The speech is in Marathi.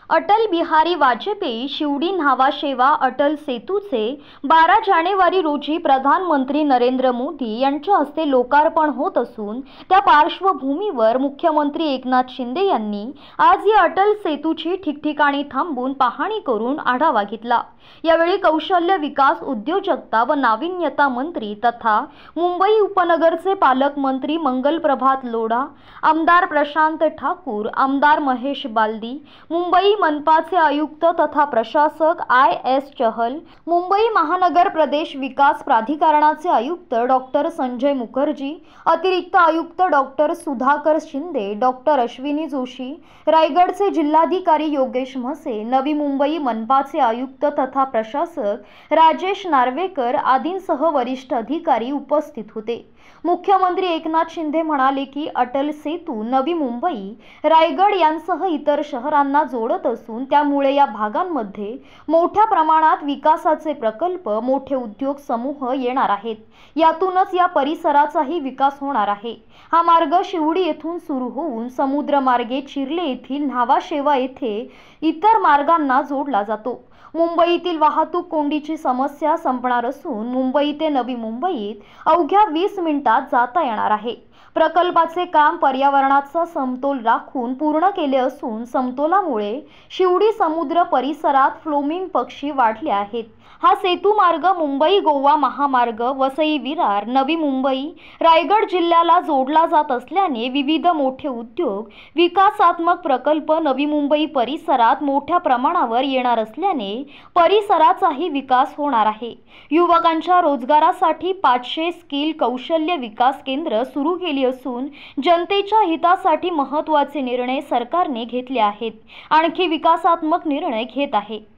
अटल बिहारी वाजपेयी शिवडी न्हावा शेवा अटल सेतूचे 12 जानेवारी रोजी प्रधानमंत्री नरेंद्र मोदी यांच्या हस्ते लोकार्पण होत असून त्या पार्श्वभूमीवर मुख्यमंत्री एकनाथ शिंदे यांनी आज या अटल सेतूची ठिकठिकाणी थांबून पाहणी करून आढावा घेतला। यावेळी कौशल्य विकास, उद्योजकता व नाविन्यता मंत्री तथा मुंबई उपनगरचे पालकमंत्री मंगल प्रभात लोढा, आमदार प्रशांत ठाकूर, आमदार महेश बालदी, मुंबई मनपाचे आयुक्त तथा प्रशासक IS चहल, मुंबई महानगर प्रदेश विकास प्राधिकरणाचे आयुक्त डॉक्टर संजय मुखर्जी, अतिरिक्त आयुक्त डॉक्टर सुधाकर शिंदे, डॉक्टर अश्विनी जोशी, रायगडचे जिल्हाधिकारी योगेश म्हसे, नवी मुंबई मनपाचे आयुक्त तथा प्रशासक राजेश नार्वेकर आदींसह वरिष्ठ अधिकारी उपस्थित होते। मुख्यमंत्री एकनाथ शिंदे म्हणाले की अटल सेतू नवी मुंबई, रायगड यांसह इतर शहरांना जोडत असून त्यामुळे या भागांमध्ये मोठ्या प्रमाणात विकासाचे प्रकल्प, मोठे उद्योग समूह येणार आहेत। यातूनच या परिसराचाही विकास होणार आहे। हा मार्ग शिवडी येथून सुरू होऊन समुद्रमार्गे चिर्ले येथील न्हावा शेवा येथे इतर मार्गांना जोडला जातो। मुंबईतील वाहतूक कोंडीची समस्या संपणार असून मुंबई ते नवी मुंबईत अवघ्या 20 मिनिटात जाता येणार आहे। प्रकल्पाचे काम पर्यावरणाचा समतोल राखून पूर्ण केले असून समतोलामुळे शिवडी समुद्र परिसरात फ्लोमिंग पक्षी वाढले आहेत। हा सेतू मार्ग मुंबई गोवा महामार्ग, वसई विरार, नवी मुंबई, रायगड जिल्ह्याला जोडला जात असल्याने विविध मोठे उद्योग, विकासात्मक प्रकल्प नवी मुंबई परिसरात मोठ्या प्रमाणावर येणार असल्याने परिसराचाही विकास होणार आहे। युवकांच्या रोजगारासाठी 500 स्किल कौशल्य विकास केंद्र सुरू केली असून जनतेच्या हितासाठी महत्त्वाचे निर्णय सरकारने घेतले आहेत। आणखी विकासात्मक निर्णय घेत आहे।